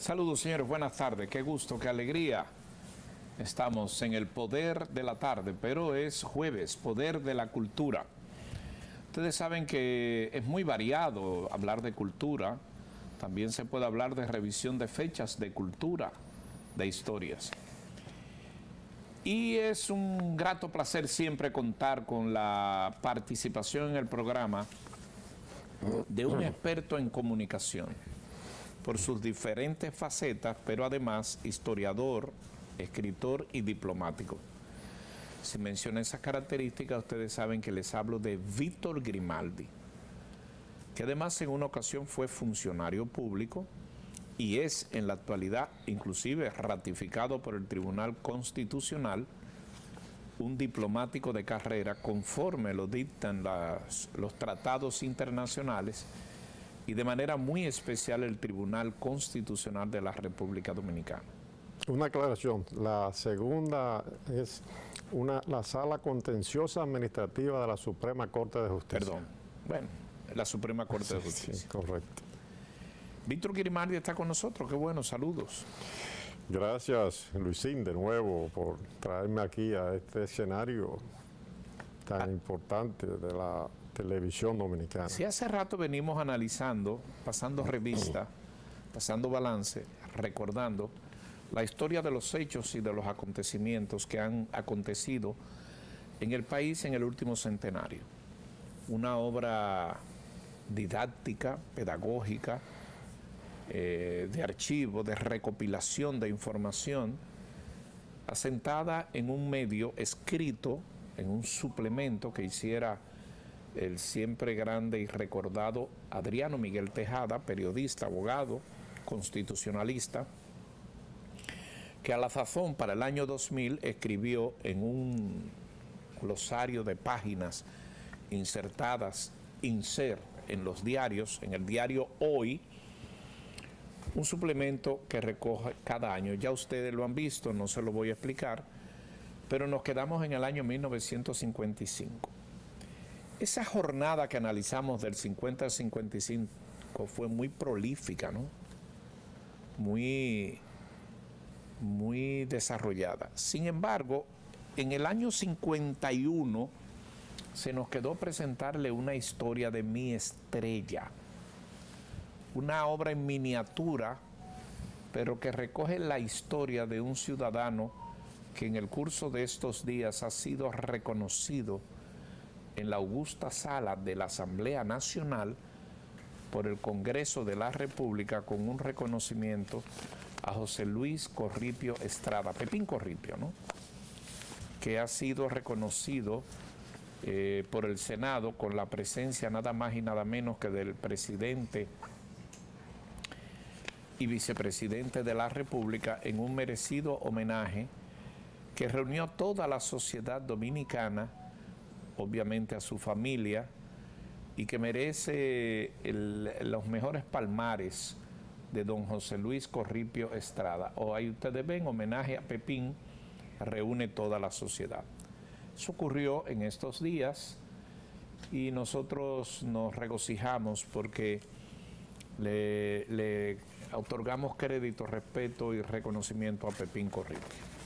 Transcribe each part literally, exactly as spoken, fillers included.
Saludos, señores, buenas tardes, qué gusto, qué alegría. Estamos en el poder de la tarde, pero es jueves, poder de la cultura. Ustedes saben que es muy variado hablar de cultura, también se puede hablar de revisión de fechas, de cultura, de historias. Y es un grato placer siempre contar con la participación en el programa de un experto en comunicación, por sus diferentes facetas, pero además historiador, escritor y diplomático. Si menciono esas características, ustedes saben que les hablo de Víctor Grimaldi, que además en una ocasión fue funcionario público y es en la actualidad inclusive ratificado por el Tribunal Constitucional, un diplomático de carrera conforme lo dictan las, los tratados internacionales y de manera muy especial el Tribunal Constitucional de la República Dominicana. Una aclaración, la segunda es una, la Sala Contenciosa Administrativa de la Suprema Corte de Justicia. Perdón, bueno, la Suprema Corte sí, de Justicia. Sí, correcto. Víctor Grimaldi está con nosotros, qué bueno, saludos. Gracias, Luisín, de nuevo, por traerme aquí a este escenario tan ah. importante de la televisión dominicana. Si hace rato venimos analizando, pasando revista, pasando balance, recordando la historia de los hechos y de los acontecimientos que han acontecido en el país en el último centenario. Una obra didáctica, pedagógica, eh, de archivo, de recopilación de información, asentada en un medio escrito, en un suplemento que hiciera el siempre grande y recordado Adriano Miguel Tejada, periodista, abogado, constitucionalista, que a la sazón para el año dos mil escribió en un glosario de páginas insertadas, insert, en los diarios, en el diario Hoy, un suplemento que recoge cada año. Ya ustedes lo han visto, no se lo voy a explicar, pero nos quedamos en el año mil novecientos cincuenta y cinco. Esa jornada que analizamos del cincuenta al cincuenta y cinco fue muy prolífica, ¿no? Muy, muy desarrollada. Sin embargo, en el año cincuenta y uno se nos quedó presentarle una historia de Mi Estrella, una obra en miniatura, pero que recoge la historia de un ciudadano que en el curso de estos días ha sido reconocido en la augusta sala de la Asamblea Nacional por el Congreso de la República con un reconocimiento a José Luis Corripio Estrada, Pepín Corripio, ¿no? Que ha sido reconocido eh, por el Senado con la presencia nada más y nada menos que del presidente y vicepresidente de la República en un merecido homenaje que reunió toda la sociedad dominicana, obviamente a su familia, y que merece el, los mejores palmares de don José Luis Corripio Estrada. O ahí ustedes ven, homenaje a Pepín, reúne toda la sociedad. Eso ocurrió en estos días y nosotros nos regocijamos porque le, le otorgamos crédito, respeto y reconocimiento a Pepín Corripio.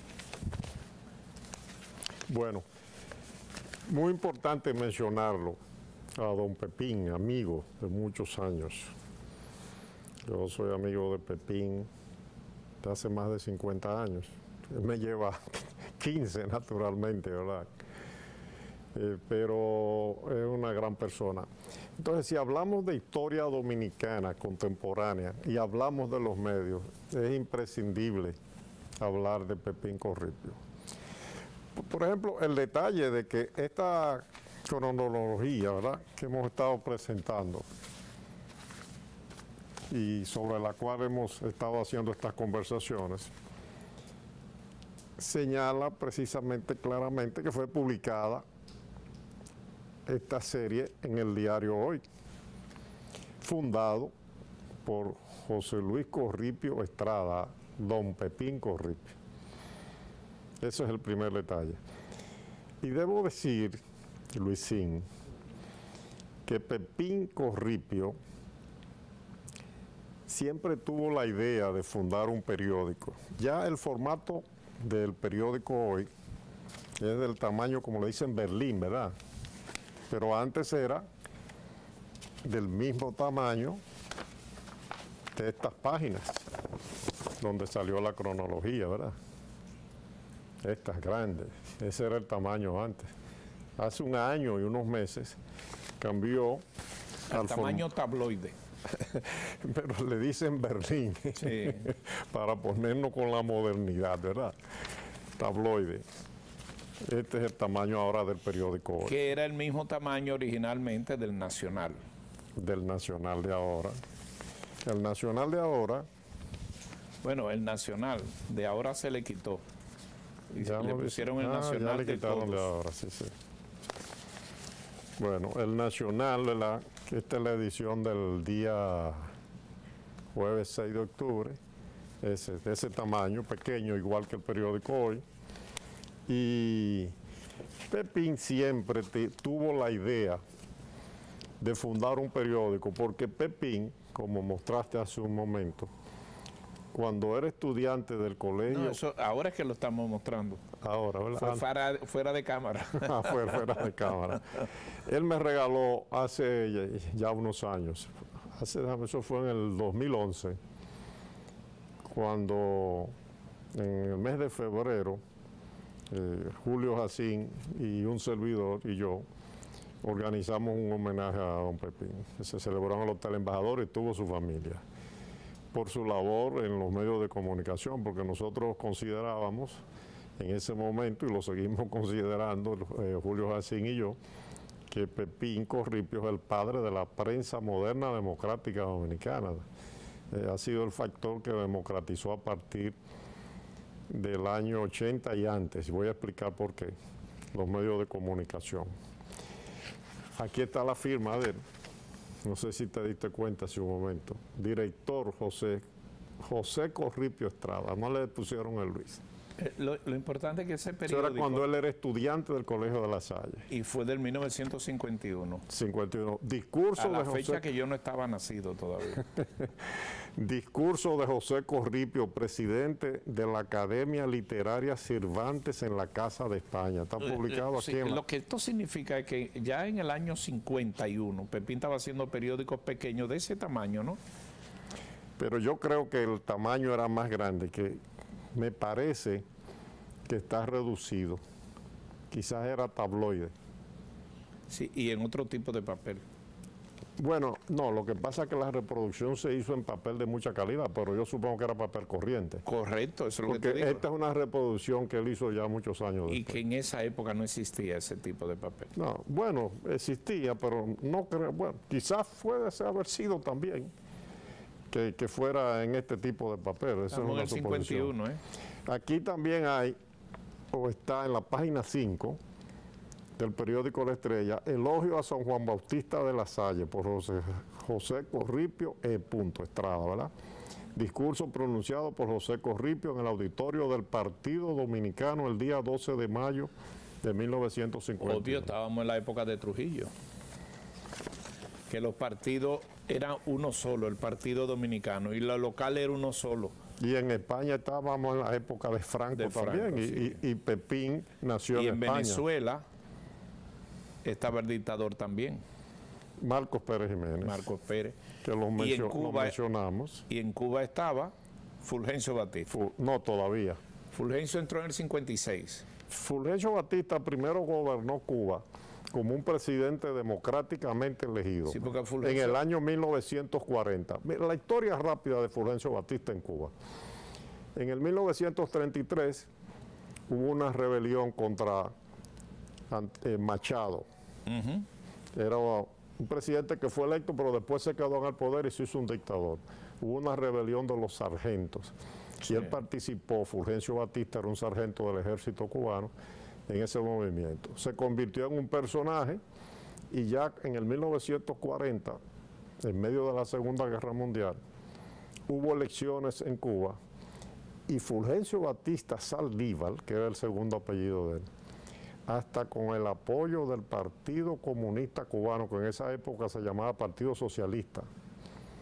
Bueno, muy importante mencionarlo a don Pepín, amigo de muchos años. Yo soy amigo de Pepín de hace más de cincuenta años. Él me lleva quince naturalmente, ¿verdad? Eh, pero es una gran persona. Entonces, si hablamos de historia dominicana contemporánea y hablamos de los medios, es imprescindible hablar de Pepín Corripio. Por ejemplo, el detalle de que esta cronología, ¿verdad?, que hemos estado presentando y sobre la cual hemos estado haciendo estas conversaciones, señala precisamente claramente que fue publicada esta serie en el diario Hoy, fundado por José Luis Corripio Estrada, don Pepín Corripio. Ese es el primer detalle. Y debo decir, Luisín, que Pepín Corripio siempre tuvo la idea de fundar un periódico. Ya el formato del periódico hoy es del tamaño, como le dicen, Berlín, ¿verdad? Pero antes era del mismo tamaño de estas páginas, donde salió la cronología, ¿verdad? Estas grandes, ese era el tamaño antes. Hace un año y unos meses cambió al, al tamaño tabloide. Pero le dicen Berlín, sí. Para ponernos con la modernidad, ¿verdad? Tabloide. Este es el tamaño ahora del periódico hoy. Que era el mismo tamaño originalmente del Nacional. Del Nacional de ahora. El Nacional de ahora... Bueno, el Nacional de ahora se le quitó. Y ya le pusieron el ah, Nacional ya le quitaron de, de ahora, sí, sí. Bueno, el Nacional, de la, esta es la edición del día jueves seis de octubre, ese, de ese tamaño, pequeño, igual que el periódico hoy. Y Pepín siempre te, tuvo la idea de fundar un periódico, porque Pepín, como mostraste hace un momento, cuando era estudiante del colegio... No, eso ahora es que lo estamos mostrando. Ahora, ¿verdad? Fue fuera, fuera de cámara. Ah, fuera, fuera de cámara. Él me regaló hace ya, ya unos años, hace, eso fue en el dos mil once, cuando en el mes de febrero, eh, Julio Jacín y un servidor y yo organizamos un homenaje a don Pepín. Se celebró en el Hotel Embajador y tuvo su familia, por su labor en los medios de comunicación, porque nosotros considerábamos en ese momento, y lo seguimos considerando, eh, Julio Jacín y yo, que Pepín Corripio es el padre de la prensa moderna democrática dominicana. Eh, ha sido el factor que democratizó a partir del año ochenta y antes, y voy a explicar por qué, los medios de comunicación. Aquí está la firma de él. No sé si te diste cuenta hace un momento. Director José, José Corripio Estrada, no le pusieron el Luis. Eh, lo, lo importante es que ese periódico... Eso era cuando él era estudiante del Colegio de La Salle. Y fue del mil novecientos cincuenta y uno. cincuenta y uno. Discurso a la de José... fecha que yo no estaba nacido todavía. Discurso de José Corripio, presidente de la Academia Literaria Cervantes en la Casa de España. Está publicado sí, aquí en la... Lo que esto significa es que ya en el año cincuenta y uno, Pepín estaba haciendo periódicos pequeños de ese tamaño, ¿no? Pero yo creo que el tamaño era más grande, que me parece que está reducido. Quizás era tabloide. Sí, y en otro tipo de papel. Bueno, no, lo que pasa es que la reproducción se hizo en papel de mucha calidad, pero yo supongo que era papel corriente. Correcto, eso es lo Porque que te digo. esta es una reproducción que él hizo ya muchos años Y después. que en esa época no existía ese tipo de papel. No, bueno, existía, pero no creo, bueno, quizás puede haber sido también que, que fuera en este tipo de papel. Eso Estamos es una en el cincuenta y uno, ¿eh? Aquí también hay, o está en la página cinco del periódico La Estrella, elogio a San Juan Bautista de la Salle por José, José Corripio E. Estrada, ¿verdad? Discurso pronunciado por José Corripio en el auditorio del Partido Dominicano el día doce de mayo de mil novecientos cincuenta. Obvio, estábamos en la época de Trujillo. Que los partidos eran uno solo, el Partido Dominicano, y la local era uno solo. Y en España estábamos en la época de Franco, de Franco también, y, sí. y, y Pepín nació y en, en España. Venezuela estaba el dictador también. Marcos Pérez Jiménez. Marcos Pérez. Que lo, y mencio en Cuba, lo mencionamos. Y en Cuba estaba Fulgencio Batista. Fu no, todavía. Fulgencio entró en el cincuenta y seis. Fulgencio Batista primero gobernó Cuba como un presidente democráticamente elegido Sí, porque Fulgencio... en el año mil novecientos cuarenta. Mira, la historia rápida de Fulgencio Batista en Cuba. En el mil novecientos treinta y tres hubo una rebelión contra eh, Machado. Uh-huh. Era un presidente que fue electo, pero después se quedó en el poder y se hizo un dictador. Hubo una rebelión de los sargentos. Sí. Y él participó, Fulgencio Batista era un sargento del ejército cubano, en ese movimiento. Se convirtió en un personaje y ya en el mil novecientos cuarenta, en medio de la Segunda Guerra Mundial, hubo elecciones en Cuba y Fulgencio Batista Saldívar, que era el segundo apellido de él, hasta con el apoyo del Partido Comunista Cubano, que en esa época se llamaba Partido Socialista,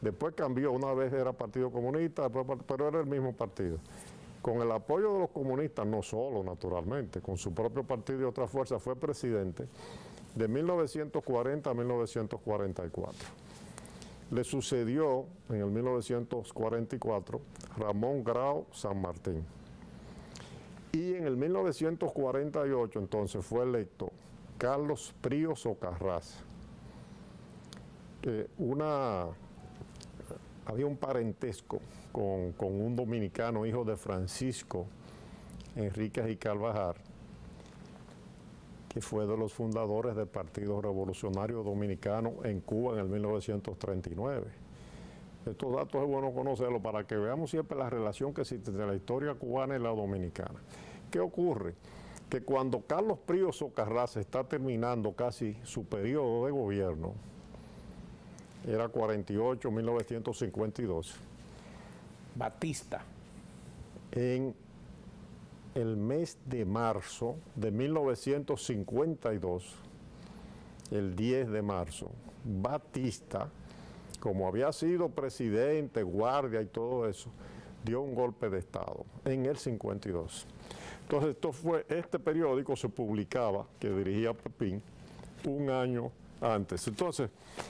Después cambió, una vez era Partido Comunista, después, pero era el mismo partido. Con el apoyo de los comunistas, no solo naturalmente, con su propio partido y otras fuerzas, fue presidente de mil novecientos cuarenta a mil novecientos cuarenta y cuatro. Le sucedió en el mil novecientos cuarenta y cuatro Ramón Grau San Martín. Y en el mil novecientos cuarenta y ocho entonces fue electo Carlos Prío Socarrás. Eh, una, había un parentesco con, con un dominicano, hijo de Francisco Enríquez y Carvajal, que fue de los fundadores del Partido Revolucionario Dominicano en Cuba en el mil novecientos treinta y nueve. Estos datos es bueno conocerlos para que veamos siempre la relación que existe entre la historia cubana y la dominicana. ¿Qué ocurre? Que cuando Carlos Prío Socarrás está terminando casi su periodo de gobierno, era cuarenta y ocho, mil novecientos cincuenta y dos. Batista. En el mes de marzo de mil novecientos cincuenta y dos, el diez de marzo, Batista, como había sido presidente, guardia y todo eso, dio un golpe de Estado en el cincuenta y dos. Entonces, esto fue, este periódico se publicaba, que dirigía Pepín, un año antes. Entonces,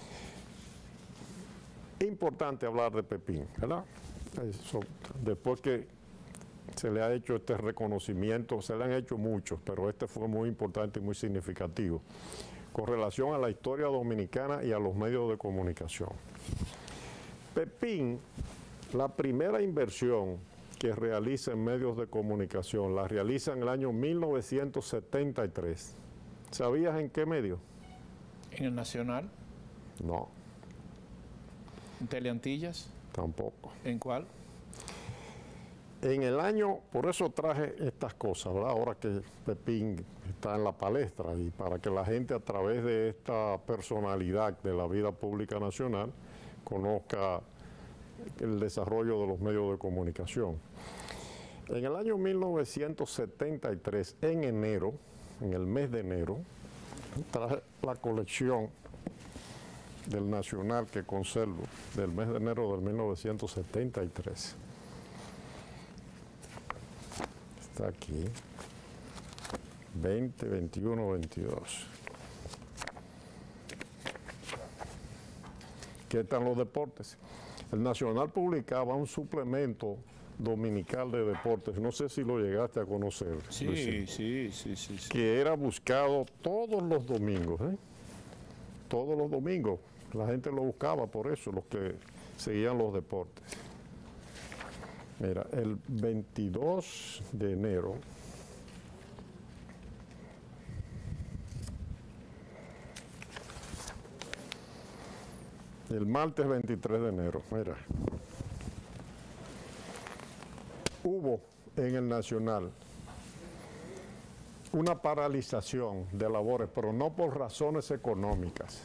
es importante hablar de Pepín, ¿verdad? Eso, después que se le ha hecho este reconocimiento, se le han hecho muchos, pero este fue muy importante y muy significativo, con relación a la historia dominicana y a los medios de comunicación. Pepín, la primera inversión que realiza en medios de comunicación, la realiza en el año mil novecientos setenta y tres. ¿Sabías en qué medio? ¿En el Nacional? No. ¿En Teleantillas? Tampoco. ¿En cuál? En el año, por eso traje estas cosas, ¿verdad? Ahora que Pepín está en la palestra y para que la gente a través de esta personalidad de la vida pública nacional conozca el desarrollo de los medios de comunicación. En el año mil novecientos setenta y tres, en enero, en el mes de enero, traje la colección del Nacional que conservo del mes de enero del mil novecientos setenta y tres. Está aquí, veinte, veintiuno, veintidós. ¿Qué están los deportes? El Nacional publicaba un suplemento dominical de deportes, no sé si lo llegaste a conocer. Sí, sí, sí, sí, sí. Que era buscado todos los domingos, ¿eh? Todos los domingos. La gente lo buscaba por eso, los que seguían los deportes. Mira, el veintidós de enero, el martes veintitrés de enero, mira, hubo en el Nacional una paralización de labores, pero no por razones económicas,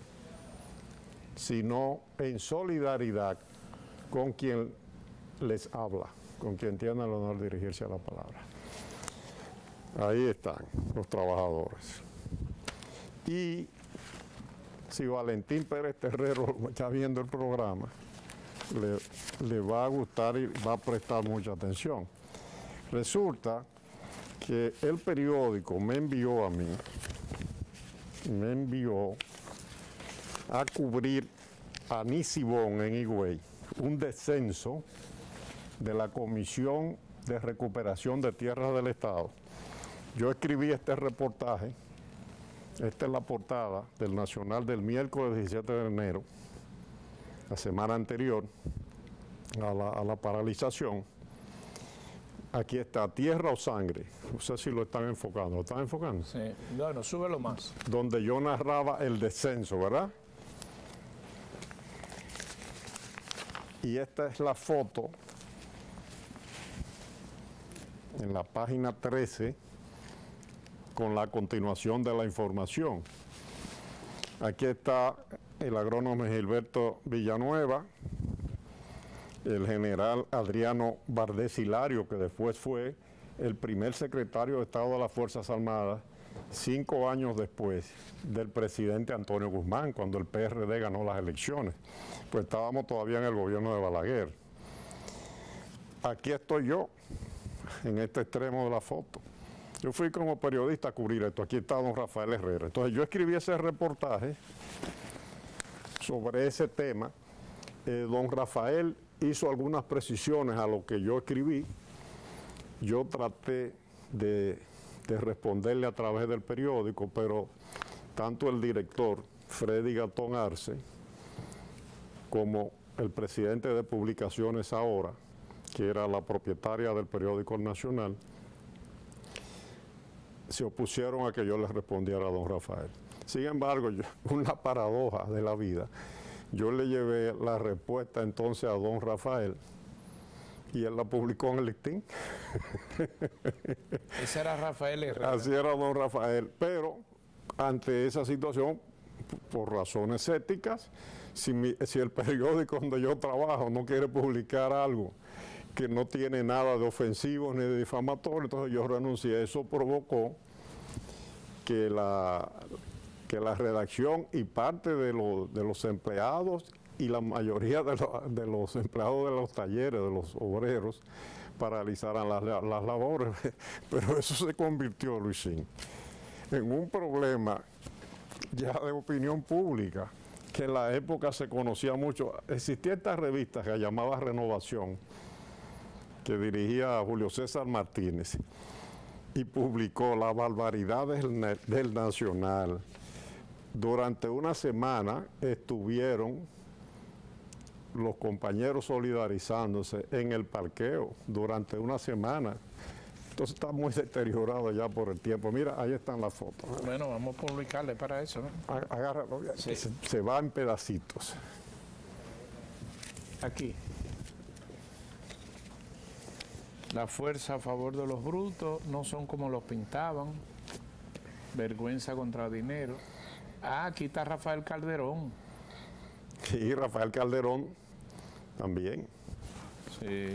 sino en solidaridad con quien les habla, con quien tiene el honor de dirigirse a la palabra. Ahí están los trabajadores. Y si Valentín Pérez Terrero está viendo el programa, le, le va a gustar y va a prestar mucha atención. Resulta que el periódico me envió a mí, me envió a cubrir a Nisibón en Higüey, un descenso de la Comisión de Recuperación de Tierras del Estado. Yo escribí este reportaje, esta es la portada del Nacional del miércoles diecisiete de enero, la semana anterior a la, a la paralización. Aquí está, Tierra o Sangre, no sé si lo están enfocando, ¿lo están enfocando? Sí, bueno, súbelo más. Donde yo narraba el descenso, ¿verdad? Y esta es la foto en la página trece con la continuación de la información. Aquí está el agrónomo Gilberto Villanueva, el general Adriano Bardés Hilario, que después fue el primer secretario de Estado de las Fuerzas Armadas cinco años después del presidente Antonio Guzmán, cuando el P R D ganó las elecciones. Pues estábamos todavía en el gobierno de Balaguer. Aquí estoy yo, en este extremo de la foto. Yo fui como periodista a cubrir esto. Aquí está don Rafael Herrera. Entonces yo escribí ese reportaje sobre ese tema. Eh, don Rafael hizo algunas precisiones a lo que yo escribí. Yo traté de, de responderle a través del periódico, pero tanto el director, Freddy Gatón Arce, como el presidente de Publicaciones Ahora, que era la propietaria del periódico El Nacional, se opusieron a que yo les respondiera a don Rafael. Sin embargo, yo, una paradoja de la vida, yo le llevé la respuesta entonces a don Rafael y él la publicó en el listín. Ese era Rafael Herrera. Así era don Rafael, pero ante esa situación, por razones éticas, si, mi, si el periódico donde yo trabajo no quiere publicar algo que no tiene nada de ofensivo ni de difamatorio, entonces yo renuncié. Eso provocó que la, que la redacción y parte de, lo, de los empleados y la mayoría de, lo, de los empleados de los talleres, de los obreros, paralizaran las, las labores. Pero eso se convirtió, Luisín, en un problema ya de opinión pública, que en la época se conocía mucho. Existía esta revista que se llamaba Renovación, que dirigía a Julio César Martínez, y publicó las barbaridades del, del Nacional. Durante una semana estuvieron los compañeros solidarizándose en el parqueo, durante una semana. Entonces está muy deteriorado ya por el tiempo. Mira, ahí están las fotos. Bueno, vamos a publicarle para eso, ¿no? Agárralo bien, sí. se, se va en pedacitos. Aquí. La fuerza a favor de los brutos no son como los pintaban. Vergüenza contra dinero. Ah, aquí está Rafael Calderón. Sí, Rafael Calderón también. Sí.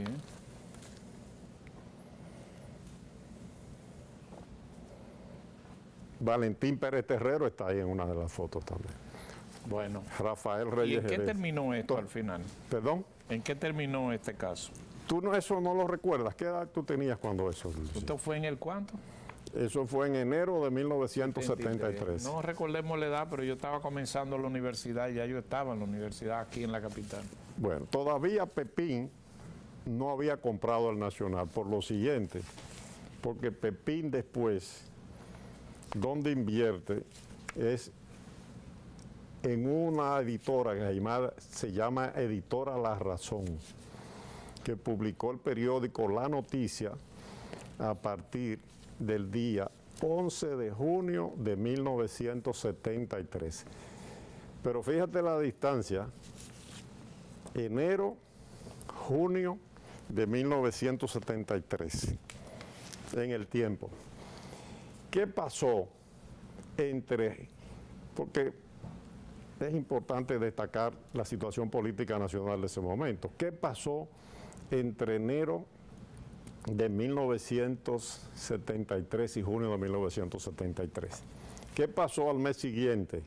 Valentín Pérez Terrero está ahí en una de las fotos también. Bueno. Rafael Reyes. ¿Y en qué Jerez. terminó esto al final? ¿Perdón? ¿En qué terminó este caso? ¿Tú no, eso no lo recuerdas? ¿Qué edad tú tenías cuando eso? ¿Esto fue en el cuánto? Eso fue en enero de mil novecientos setenta y tres. No recordemos la edad, pero yo estaba comenzando la universidad, ya yo estaba en la universidad aquí en la capital. Bueno, todavía Pepín no había comprado el Nacional, por lo siguiente, porque Pepín después, donde invierte, es en una editora que se llama Editora La Razón, que publicó el periódico La Noticia a partir del día once de junio de mil novecientos setenta y tres. Pero fíjate la distancia, enero, junio de mil novecientos setenta y tres, en el tiempo. ¿Qué pasó entre, porque es importante destacar la situación política nacional de ese momento, qué pasó entre enero de mil novecientos setenta y tres y junio de mil novecientos setenta y tres? ¿Qué pasó al mes siguiente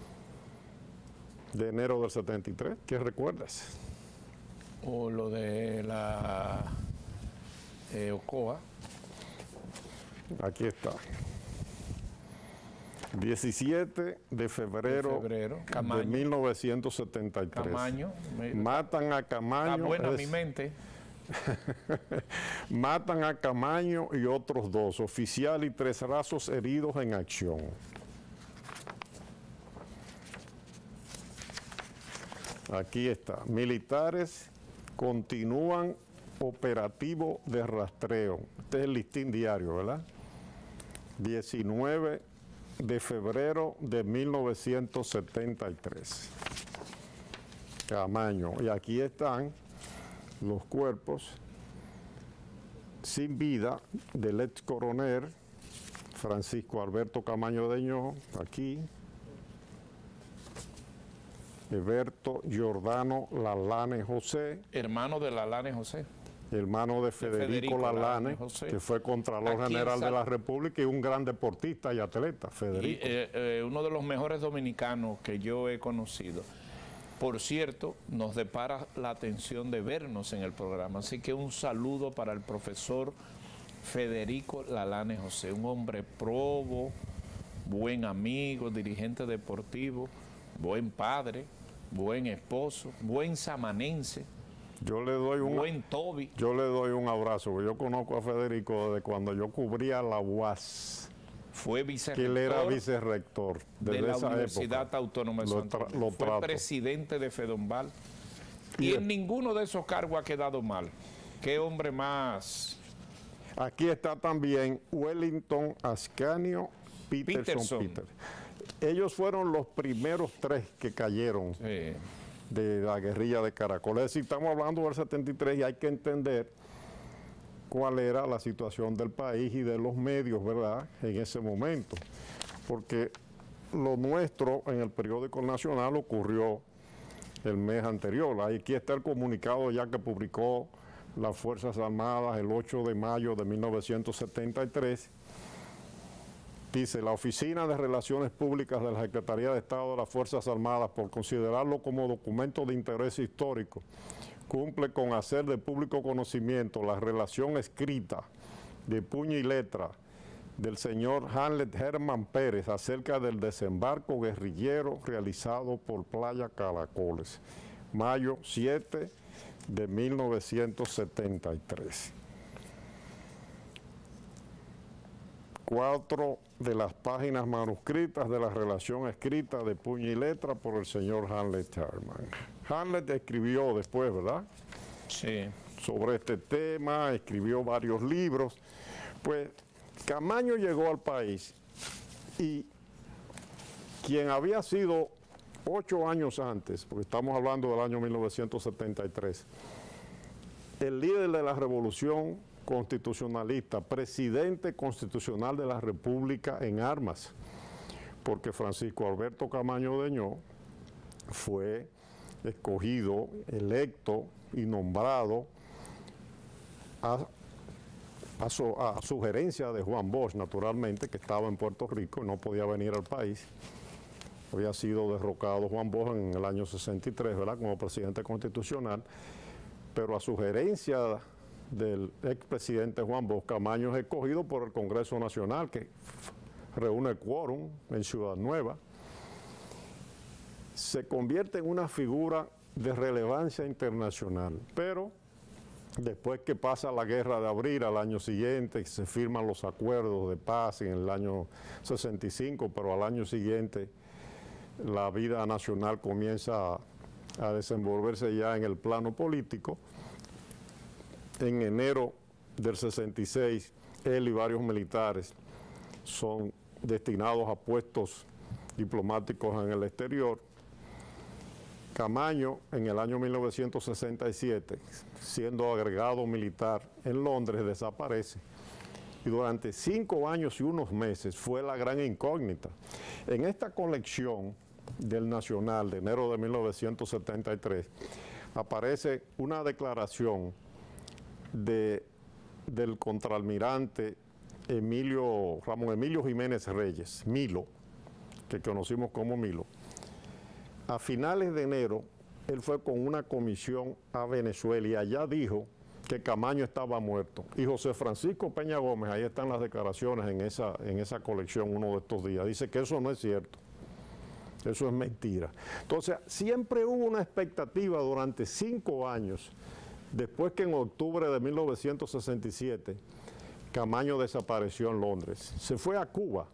de enero del setenta y tres? ¿Qué recuerdas? O lo de la eh, Ocoa. Aquí está. diecisiete de febrero de, febrero, de mil novecientos setenta y tres. Camaño. Matan a Camaño. Está buena es, mi mente. Matan a Camaño y otros dos, oficial y tres rasos heridos en acción. Aquí está. Militares continúan operativo de rastreo. Este es el listín diario, ¿verdad? diecinueve de febrero de mil novecientos setenta y tres. Camaño. Y aquí están los cuerpos sin vida del ex coronel Francisco Alberto Camaño Deñó, aquí, Eberto Giordano Lalane José. Hermano de Lalane José. hermano de Federico, de Federico Lalane, que fue Contralor General de la República y un gran deportista y atleta, Federico. Y, eh, eh, uno de los mejores dominicanos que yo he conocido. Por cierto, nos depara la atención de vernos en el programa, así que un saludo para el profesor Federico Lalane José, un hombre probo, buen amigo, dirigente deportivo, buen padre, buen esposo, buen samanense. Yo le doy un buen Toby. Yo le doy un abrazo. Yo conozco a Federico desde cuando yo cubría la U A S. Fue vicerrector. Que él era vicerrector de la Universidad época. Autónoma de Santo Domingo. Fue trato. presidente de FEDOMBAL. Y, y en ninguno de esos cargos ha quedado mal. Qué hombre más. Aquí está también Wellington Ascanio Peterson. Peterson. Peter. Ellos fueron los primeros tres que cayeron. Sí. De la guerrilla de Caracol. Es decir, estamos hablando del setenta y tres y hay que entender cuál era la situación del país y de los medios, ¿verdad?, en ese momento. Porque lo nuestro en el periódico Nacional ocurrió el mes anterior. Aquí está el comunicado ya que publicó las Fuerzas Armadas el ocho de mayo de mil novecientos setenta y tres. Dice, la Oficina de Relaciones Públicas de la Secretaría de Estado de las Fuerzas Armadas, por considerarlo como documento de interés histórico, cumple con hacer de público conocimiento la relación escrita de puño y letra del señor Hamlet Herman Pérez acerca del desembarco guerrillero realizado por Playa Caracoles, mayo siete de mil novecientos setenta y tres. Cuatro de las páginas manuscritas de la relación escrita de puño y letra por el señor Hamlet Herman. Hamlet escribió después, ¿verdad? Sí. Sobre este tema, escribió varios libros. Pues Camaño llegó al país y quien había sido ocho años antes, porque estamos hablando del año mil novecientos setenta y tres, el líder de la revolución constitucionalista, presidente constitucional de la República en armas, porque Francisco Alberto Camaño Deñó fue escogido, electo y nombrado a, a, su, a sugerencia de Juan Bosch, naturalmente, que estaba en Puerto Rico y no podía venir al país. Había sido derrocado Juan Bosch en el año sesenta y tres, ¿verdad?, como presidente constitucional, pero a sugerencia del expresidente Juan Bosch, Camaño es escogido por el Congreso Nacional, que reúne el quórum en Ciudad Nueva. Se convierte en una figura de relevancia internacional, pero después que pasa la guerra de abril al año siguiente, se firman los acuerdos de paz en el año sesenta y cinco, pero al año siguiente la vida nacional comienza a, a desenvolverse ya en el plano político. En enero del sesenta y seis, él y varios militares son destinados a puestos diplomáticos en el exterior. Camaño, en el año mil novecientos sesenta y siete, siendo agregado militar en Londres, desaparece. Y durante cinco años y unos meses fue la gran incógnita. En esta colección del Nacional de enero de mil novecientos setenta y tres, aparece una declaración de, del contraalmirante Emilio, Ramón Emilio Jiménez Reyes, Milo, que conocimos como Milo. A finales de enero, él fue con una comisión a Venezuela y allá dijo que Camaño estaba muerto. Y José Francisco Peña Gómez, ahí están las declaraciones en esa, en esa colección uno de estos días, dice que eso no es cierto. Eso es mentira. Entonces, siempre hubo una expectativa durante cinco años, después que en octubre de mil novecientos sesenta y siete, Camaño desapareció en Londres. Se fue a Cuba.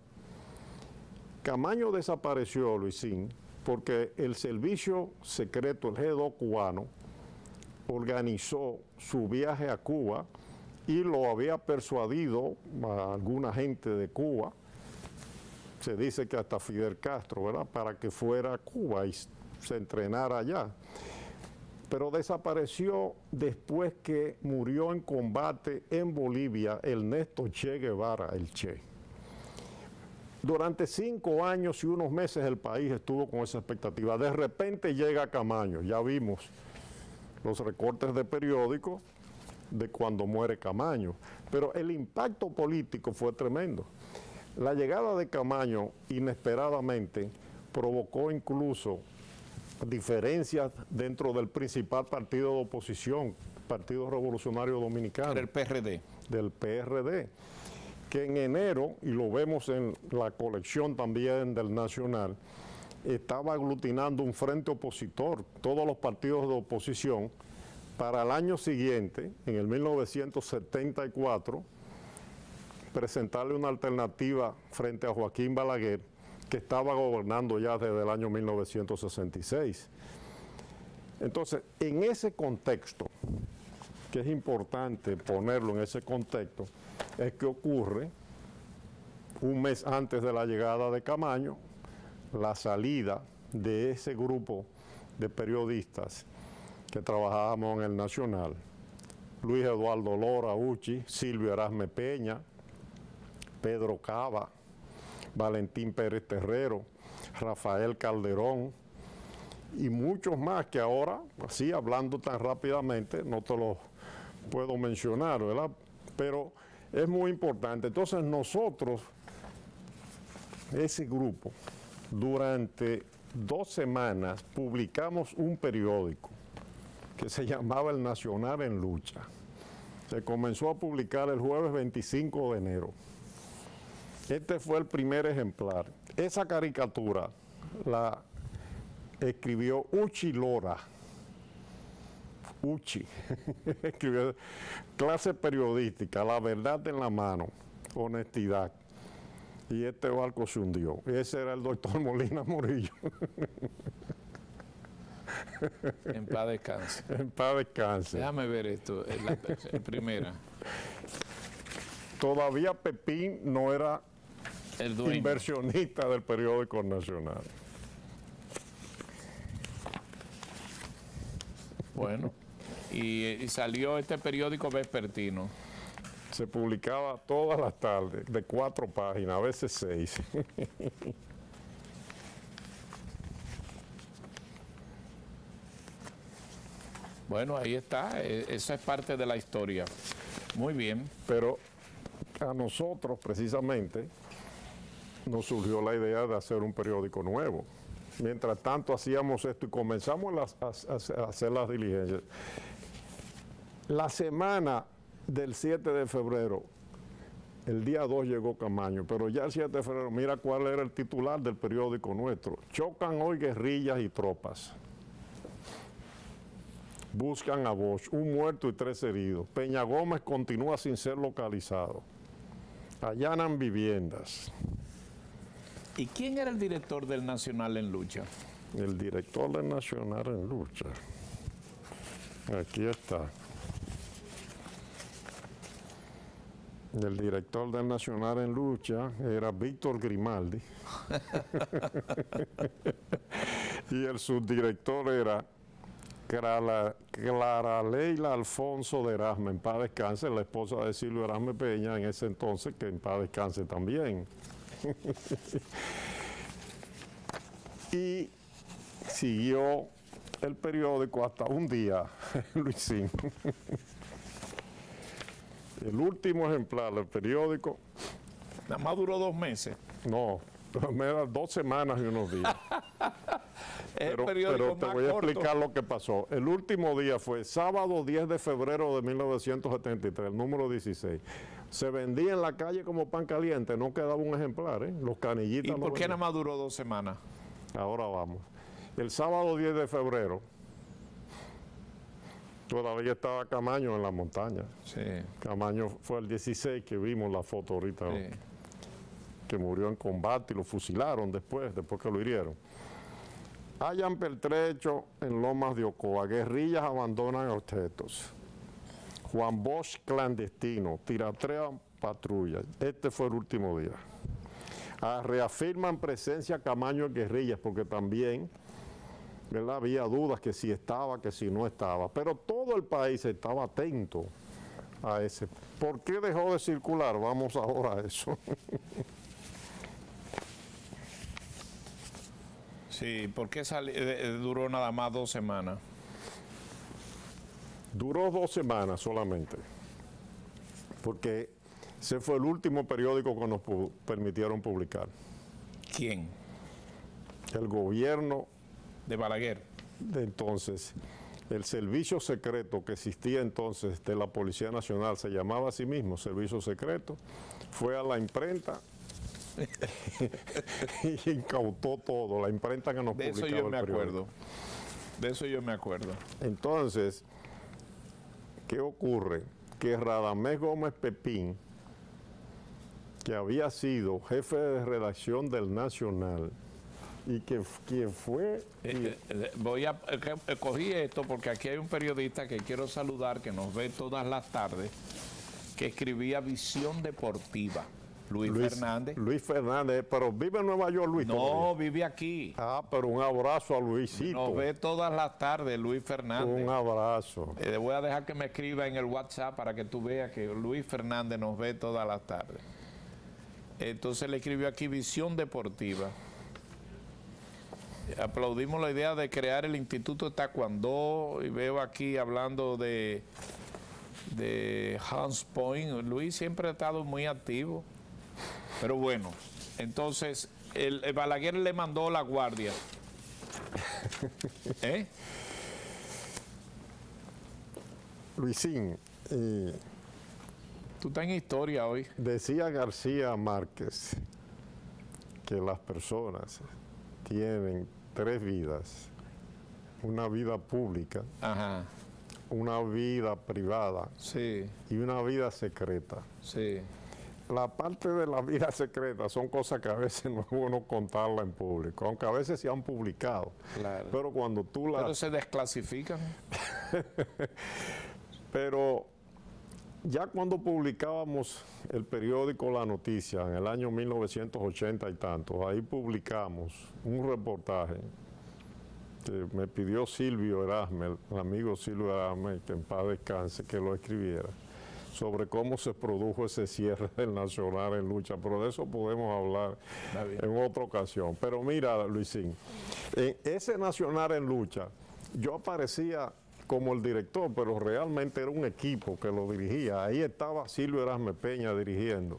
Camaño desapareció, Luisín, porque el servicio secreto, el G dos cubano, organizó su viaje a Cuba y lo había persuadido a alguna gente de Cuba, se dice que hasta Fidel Castro, ¿verdad?, para que fuera a Cuba y se entrenara allá. Pero desapareció después que murió en combate en Bolivia Ernesto Che Guevara, el Che. Durante cinco años y unos meses el país estuvo con esa expectativa. De repente llega Camaño, ya vimos los recortes de periódicos de cuando muere Camaño, pero el impacto político fue tremendo. La llegada de Camaño, inesperadamente, provocó incluso diferencias dentro del principal partido de oposición, Partido Revolucionario Dominicano. El P R D. Del P R D, que en enero, y lo vemos en la colección también del Nacional, estaba aglutinando un frente opositor, todos los partidos de oposición, para el año siguiente, en el mil novecientos setenta y cuatro, presentarle una alternativa frente a Joaquín Balaguer, que estaba gobernando ya desde el año mil novecientos sesenta y seis. Entonces, en ese contexto, que es importante ponerlo en ese contexto, es que ocurre un mes antes de la llegada de Camaño, la salida de ese grupo de periodistas que trabajábamos en el Nacional, Luis Eduardo Lora Uchi, Silvio Erasme Peña, Pedro Cava, Valentín Pérez Terrero, Rafael Calderón y muchos más que ahora, así hablando tan rápidamente, no te los puedo mencionar, ¿verdad? Pero es muy importante. Entonces nosotros, ese grupo, durante dos semanas publicamos un periódico que se llamaba El Nacional en Lucha. Se comenzó a publicar el jueves veinticinco de enero. Este fue el primer ejemplar. Esa caricatura la escribió Uchi Lora. Uchi. Escribió clase periodística, la verdad en la mano, honestidad. Y este barco se hundió. Ese era el doctor Molina Morillo. En paz descanse. En paz descanse. Déjame ver esto, en la, en primera. Todavía Pepín no era el dueño, inversionista del periódico Nacional. Bueno, y, y salió este periódico vespertino. Se publicaba todas las tardes, de cuatro páginas, a veces seis. Bueno, ahí está, esa es parte de la historia. Muy bien. Pero a nosotros, precisamente, nos surgió la idea de hacer un periódico nuevo. Mientras tanto hacíamos esto y comenzamos a, a, a hacer las diligencias. La semana del siete de febrero, el día dos llegó Camaño, pero ya el siete de febrero, mira cuál era el titular del periódico nuestro. Chocan hoy guerrillas y tropas. Buscan a Bosch, un muerto y tres heridos. Peña Gómez continúa sin ser localizado. Allanan viviendas. ¿Y quién era el director del Nacional en Lucha? El director del Nacional en Lucha. Aquí está. El director del Nacional en Lucha era Víctor Grimaldi. Y el subdirector era Clara, Clara Leila Alfonso de Erasme, en paz descanse, la esposa de Silvio Erasme Peña en ese entonces, que en paz descanse también. Y siguió el periódico hasta un día, Luisín. El último ejemplar del periódico... Nada más duró dos meses. No, dos semanas y unos días. Pero, pero te voy a explicar lo que pasó. El último día fue sábado diez de febrero de mil novecientos setenta y tres, el número dieciséis. Se vendía en la calle como pan caliente, no quedaba un ejemplar, ¿eh? Los canillitas. ¿Y por qué nada más duró dos semanas? Ahora vamos. El sábado diez de febrero, todavía estaba Camaño en la montaña. Sí. Camaño fue el dieciséis, que vimos la foto ahorita, sí, que murió en combate y lo fusilaron después, después que lo hirieron. Hallan pertrecho en Lomas de Ocoa, guerrillas abandonan objetos. Juan Bosch clandestino, tiratrean patrullas. Este fue el último día. Ah, reafirman presencia Camaño en guerrillas, porque también, ¿verdad?, había dudas que si estaba, que si no estaba. Pero todo el país estaba atento a ese. ¿Por qué dejó de circular? Vamos ahora a eso. Sí, ¿por qué sali- eh, duró nada más dos semanas? Duró dos semanas solamente, porque ese fue el último periódico que nos pu- permitieron publicar. ¿Quién? El gobierno De Balaguer. de entonces, el servicio secreto que existía entonces de la Policía Nacional, se llamaba a sí mismo Servicio Secreto, fue a la imprenta y incautó todo, la imprenta que nos De publicaba eso yo el me periódico. acuerdo. De eso yo me acuerdo. Entonces, ¿qué ocurre? Que Radamés Gómez Pepín, que había sido jefe de redacción del Nacional, y que quien fue... Eh, eh, voy a eh, cogí esto porque aquí hay un periodista que quiero saludar, que nos ve todas las tardes, que escribía Visión Deportiva, Luis, Luis Fernández. Luis Fernández, pero vive en Nueva York, Luis. No, todavía. vive aquí. Ah, pero un abrazo a Luisito. Nos ve todas las tardes, Luis Fernández. Un abrazo. Eh, le voy a dejar que me escriba en el WhatsApp para que tú veas que Luis Fernández nos ve todas las tardes. Entonces le escribió aquí Visión Deportiva. Aplaudimos la idea de crear el Instituto de Taekwondo y veo aquí hablando de, de Hans Point. Luis siempre ha estado muy activo. Pero bueno, entonces el, el Balaguer le mandó la guardia. ¿Eh? Luisín, eh, Tú estás en historia hoy. decía García Márquez que las personas tienen tres vidas: una vida pública, Ajá, una vida privada sí, y una vida secreta. sí. La parte de la vida secreta son cosas que a veces no es bueno contarla en público, aunque a veces se han publicado. Claro. Pero cuando tú la... Pero se desclasifican. Pero ya cuando publicábamos el periódico La Noticia en el año mil novecientos ochenta y tantos, ahí publicamos un reportaje que me pidió Silvio Erasme, el amigo Silvio Erasme, que en paz descanse, que lo escribiera, sobre cómo se produjo ese cierre del Nacional en lucha, pero de eso podemos hablar en otra ocasión. Pero mira, Luisín, en ese Nacional en lucha, yo aparecía como el director, pero realmente era un equipo que lo dirigía. Ahí estaba Silvio Erasme Peña dirigiendo.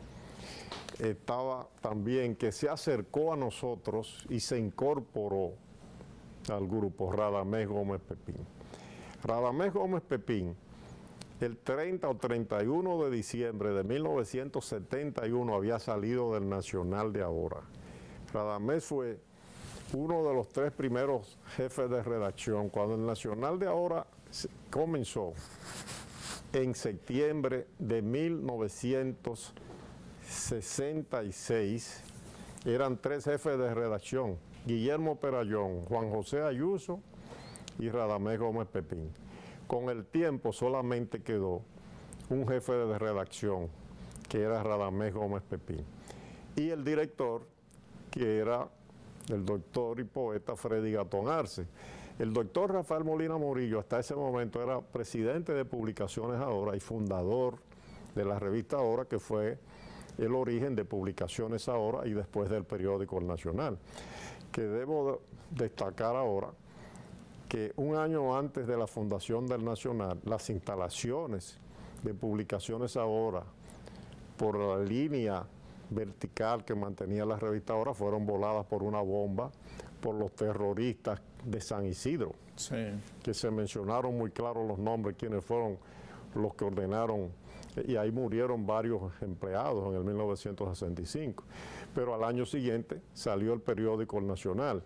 Estaba también que se acercó a nosotros y se incorporó al grupo Radamés Gómez Pepín. Radamés Gómez Pepín, el treinta o treinta y uno de diciembre de mil novecientos setenta y uno había salido del Nacional de ahora. Radamés fue uno de los tres primeros jefes de redacción. Cuando el Nacional de ahora comenzó en septiembre de mil novecientos sesenta y seis, eran tres jefes de redacción: Guillermo Perayón, Juan José Ayuso y Radamés Gómez Pepín. Con el tiempo solamente quedó un jefe de redacción, que era Radamés Gómez Pepín, y el director, que era el doctor y poeta Freddy Gatón Arce. El doctor Rafael Molina Morillo hasta ese momento era presidente de Publicaciones Ahora y fundador de la revista Ahora, que fue el origen de Publicaciones Ahora y después del periódico El Nacional. Que debo destacar ahora que un año antes de la fundación del Nacional, las instalaciones de Publicaciones Ahora, por la línea vertical que mantenía la revista Ahora, fueron voladas por una bomba por los terroristas de San Isidro, Sí. que se mencionaron muy claros los nombres, quienes fueron los que ordenaron, y ahí murieron varios empleados en el mil novecientos sesenta y cinco. Pero al año siguiente salió el periódico El Nacional,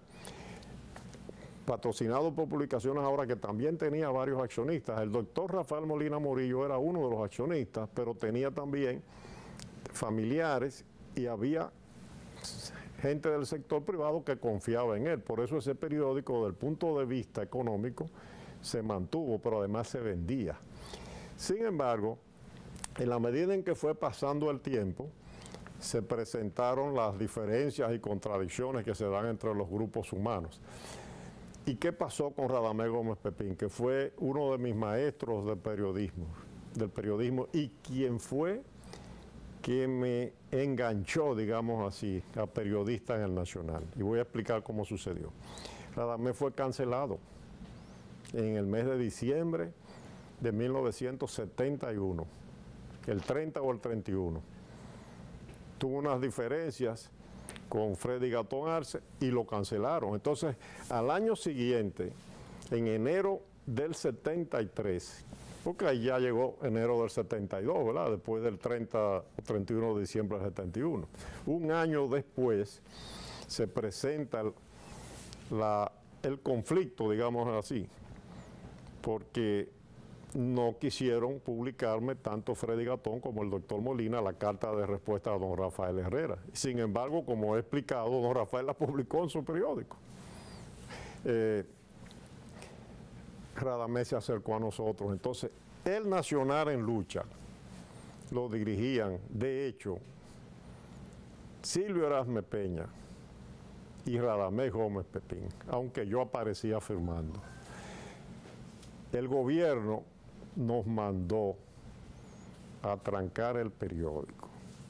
patrocinado por Publicaciones Ahora, que también tenía varios accionistas. El doctor Rafael Molina Morillo era uno de los accionistas, pero tenía también familiares y había gente del sector privado que confiaba en él. Por eso ese periódico, desde el punto de vista económico, se mantuvo, pero además se vendía. Sin embargo, en la medida en que fue pasando el tiempo, se presentaron las diferencias y contradicciones que se dan entre los grupos humanos. ¿Y qué pasó con Radamés Gómez Pepín? Que fue uno de mis maestros del periodismo, del periodismo y quien fue quien me enganchó, digamos así, a periodista en el Nacional. Y voy a explicar cómo sucedió. Radamés fue cancelado en el mes de diciembre de mil novecientos setenta y uno, el treinta o el treinta y uno. Tuvo unas diferencias con Freddy Gatón Arce y lo cancelaron. Entonces, al año siguiente, en enero del setenta y tres, porque ahí ya llegó enero del setenta y dos, ¿verdad? Después del treinta o treinta y uno de diciembre del setenta y uno. Un año después se presenta el, la, el conflicto, digamos así, porque no quisieron publicarme tanto Freddy Gatón como el doctor Molina la carta de respuesta a don Rafael Herrera. Sin embargo, como he explicado, don Rafael la publicó en su periódico. Eh, Radamés se acercó a nosotros. Entonces, el Nacional en Lucha lo dirigían, de hecho, Silvio Erasme Peña y Radamés Gómez Pepín, aunque yo aparecía firmando. El gobierno nos mandó a trancar el periódico.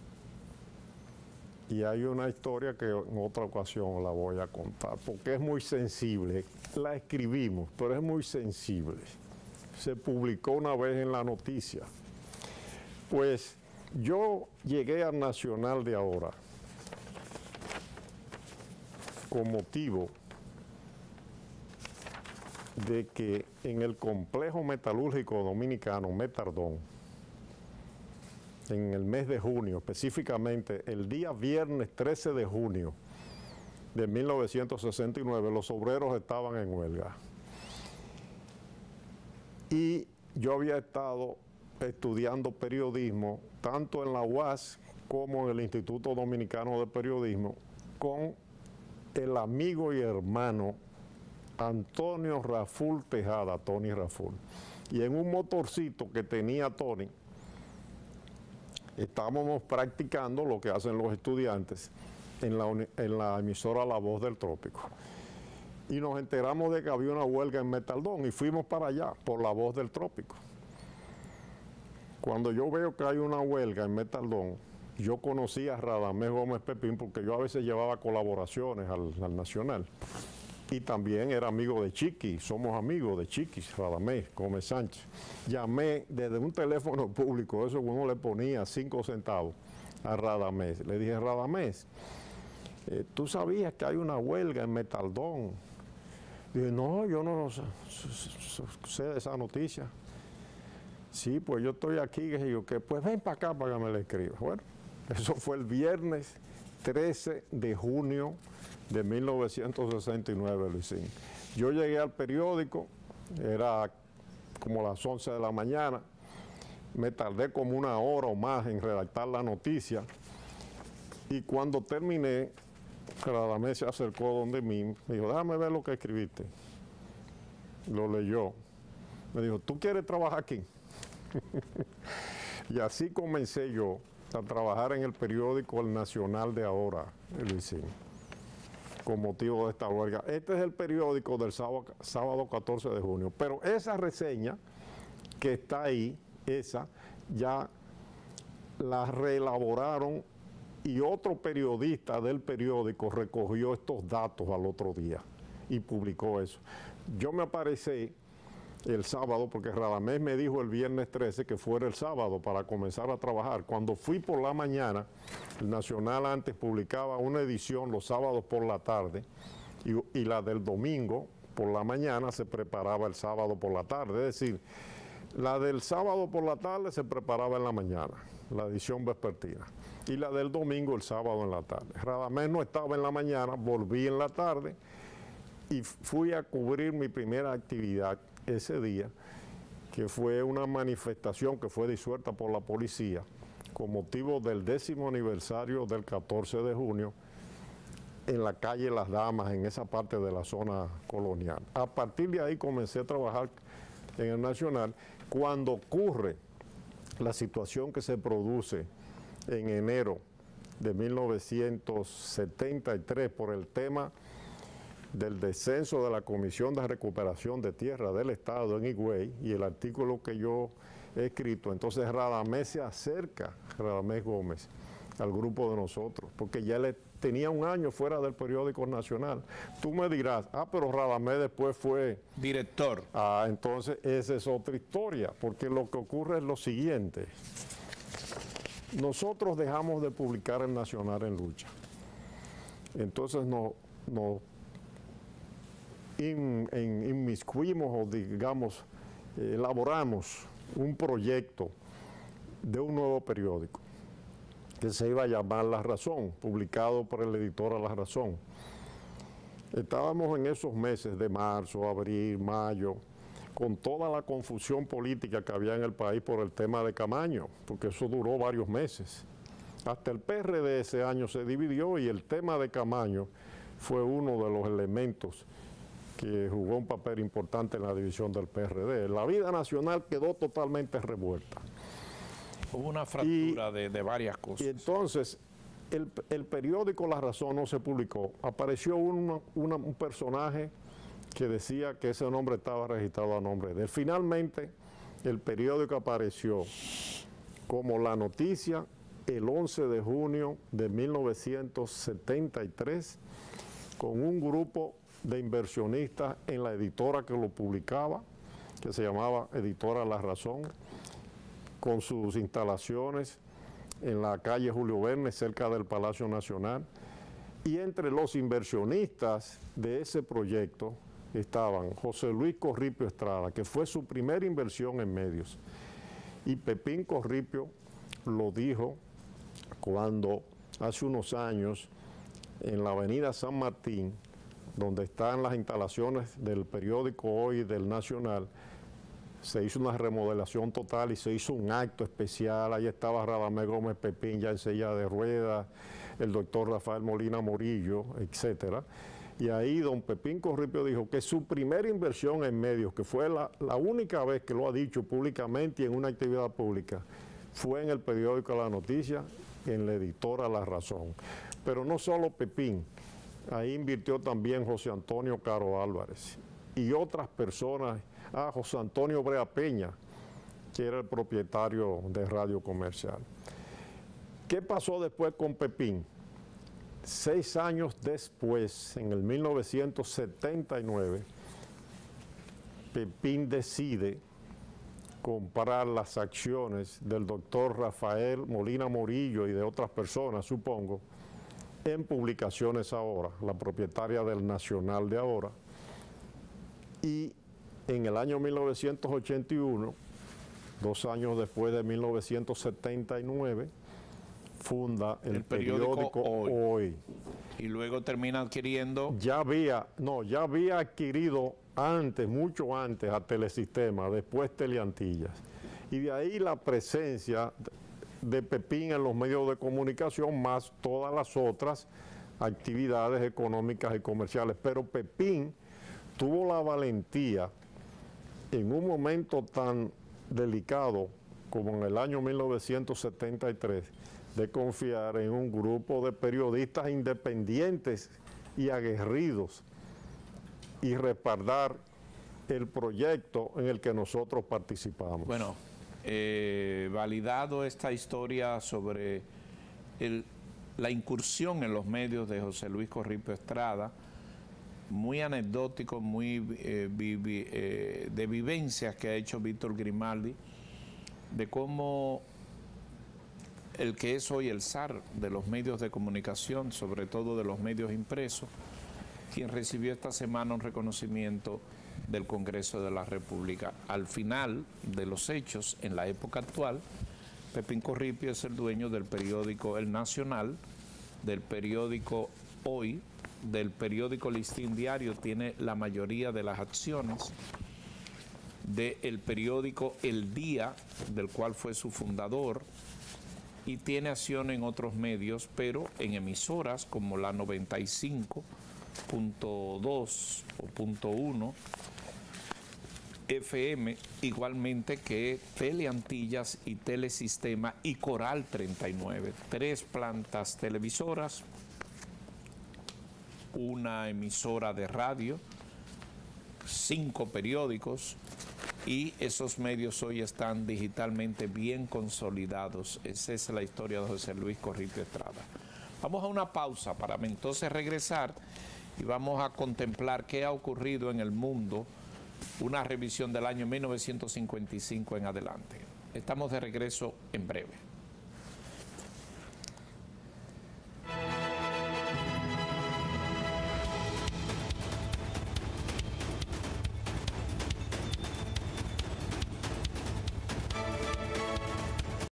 Y hay una historia que en otra ocasión la voy a contar, porque es muy sensible. La escribimos, pero es muy sensible. Se publicó una vez en la noticia. Pues yo llegué al Nacional de ahora con motivo de que en el complejo metalúrgico dominicano Metardón, en el mes de junio, específicamente el día viernes trece de junio de mil novecientos sesenta y nueve, los obreros estaban en huelga. Y yo había estado estudiando periodismo, tanto en la U A S como en el Instituto Dominicano de Periodismo, con el amigo y hermano Antonio Raful Tejada, Tony Raful. Y en un motorcito que tenía Tony, estábamos practicando lo que hacen los estudiantes en la, en la emisora La Voz del Trópico. Y nos enteramos de que había una huelga en Metaldón y fuimos para allá por La Voz del Trópico. Cuando yo veo que hay una huelga en Metaldón, yo conocí a Radamés Gómez Pepín porque yo a veces llevaba colaboraciones al, al Nacional. Y también era amigo de Chiqui, somos amigos de Chiqui, Radamés Gómez Sánchez. Llamé desde un teléfono público, eso uno le ponía cinco centavos a Radamés. Le dije, Radamés, eh, ¿tú sabías que hay una huelga en Metaldón? Dije, no, yo no sé de esa noticia. Sí, pues yo estoy aquí, y yo, que pues ven para acá para que me la escriba. Bueno, eso fue el viernes trece de junio de mil novecientos sesenta y nueve, Luisín. Yo llegué al periódico, era como las once de la mañana, me tardé como una hora o más en redactar la noticia, y cuando terminé, Radamés se acercó donde mí, me dijo, déjame ver lo que escribiste. Lo leyó. Me dijo, ¿tú quieres trabajar aquí? Y así comencé yo a trabajar en el periódico El Nacional de ahora, Luisín, con motivo de esta huelga. Este es el periódico del sábado, sábado catorce de junio, pero esa reseña que está ahí, esa, ya la reelaboraron y otro periodista del periódico recogió estos datos al otro día y publicó eso. Yo me aparecí el sábado, porque Radamés me dijo el viernes trece que fuera el sábado para comenzar a trabajar. Cuando fui por la mañana, el Nacional antes publicaba una edición los sábados por la tarde y, y la del domingo por la mañana se preparaba el sábado por la tarde. Es decir, la del sábado por la tarde se preparaba en la mañana, la edición vespertina, y la del domingo el sábado en la tarde. Radamés no estaba en la mañana, volví en la tarde y fui a cubrir mi primera actividad ese día, que fue una manifestación que fue disuelta por la policía con motivo del décimo aniversario del catorce de junio en la calle Las Damas, en esa parte de la zona colonial. A partir de ahí comencé a trabajar en el Nacional. Cuando ocurre la situación que se produce en enero de mil novecientos setenta y tres por el tema del descenso de la Comisión de Recuperación de Tierra del Estado en Higüey y el artículo que yo he escrito, entonces Radamés se acerca, Radamés Gómez, al grupo de nosotros, porque ya él tenía un año fuera del periódico nacional. Tú me dirás, ah, pero Radamés después fue director. Ah, entonces esa es otra historia, porque lo que ocurre es lo siguiente. Nosotros dejamos de publicar el Nacional en Lucha. Entonces nos, nos in, in, inmiscuimos o digamos, elaboramos un proyecto de un nuevo periódico que se iba a llamar La Razón, publicado por el editor La Razón. Estábamos en esos meses de marzo, abril, mayo, con toda la confusión política que había en el país por el tema de Camaño, porque eso duró varios meses. Hasta el P R D ese año se dividió y el tema de Camaño fue uno de los elementos que jugó un papel importante en la división del P R D. La vida nacional quedó totalmente revuelta. Hubo una fractura y, de, de varias cosas. Y entonces, el, el periódico La Razón no se publicó. Apareció una, una, un personaje que decía que ese nombre estaba registrado a nombre de él. Finalmente, el periódico apareció como La Noticia el once de junio de mil novecientos setenta y tres, con un grupo de inversionistas en la editora que lo publicaba, que se llamaba Editora La Razón, con sus instalaciones en la calle Julio Verne, cerca del Palacio Nacional. Y entre los inversionistas de ese proyecto estaban José Luis Corripio Estrada, que fue su primera inversión en medios. Y Pepín Corripio lo dijo cuando hace unos años en la avenida San Martín, donde están las instalaciones del periódico Hoy del Nacional, se hizo una remodelación total y se hizo un acto especial. Ahí estaba Radamés Gómez Pepín ya en silla de ruedas, el doctor Rafael Molina Morillo, etcétera. Y ahí don Pepín Corripio dijo que su primera inversión en medios, que fue la, la única vez que lo ha dicho públicamente y en una actividad pública, fue en el periódico La Noticia, en la editora La Razón. Pero no solo Pepín, ahí invirtió también José Antonio Caro Álvarez y otras personas, a José Antonio Brea Peña, que era el propietario de Radio Comercial. ¿Qué pasó después con Pepín? Seis años después, en el mil novecientos setenta y nueve, Pepín decide comprar las acciones del doctor Rafael Molina Morillo y de otras personas, supongo, en Publicaciones Ahora, la propietaria del Nacional de ahora. Y en el año mil novecientos ochenta y uno, dos años después de mil novecientos setenta y nueve, funda el, el periódico, periódico Hoy. Hoy. Y luego termina adquiriendo... Ya había, no, ya había adquirido antes, mucho antes, a Telesistema, después Teleantillas. Y de ahí la presencia de Pepín en los medios de comunicación, más todas las otras actividades económicas y comerciales. Pero Pepín tuvo la valentía, en un momento tan delicado como en el año mil novecientos setenta y tres, de confiar en un grupo de periodistas independientes y aguerridos y respaldar el proyecto en el que nosotros participamos. Bueno, eh, validado esta historia sobre el, la incursión en los medios de José Luis Corripio Estrada, muy anecdótico, muy eh, vi, vi, eh, de vivencias que ha hecho Víctor Grimaldi, de cómo el que es hoy el zar de los medios de comunicación, sobre todo de los medios impresos, quien recibió esta semana un reconocimiento del Congreso de la República. Al final de los hechos, en la época actual, Pepín Corripio es el dueño del periódico El Nacional, del periódico Hoy, del periódico Listín Diario, tiene la mayoría de las acciones, del periódico El Día, del cual fue su fundador, y tiene acción en otros medios, pero en emisoras como la noventa y cinco punto dos o punto uno F M, igualmente que Teleantillas y Telesistema y Coral treinta y nueve. Tres plantas televisoras, una emisora de radio, cinco periódicos, y esos medios hoy están digitalmente bien consolidados. Esa es la historia de José Luis Corripio Estrada. Vamos a una pausa para entonces regresar y vamos a contemplar qué ha ocurrido en el mundo, una revisión del año mil novecientos cincuenta y cinco en adelante. Estamos de regreso en breve.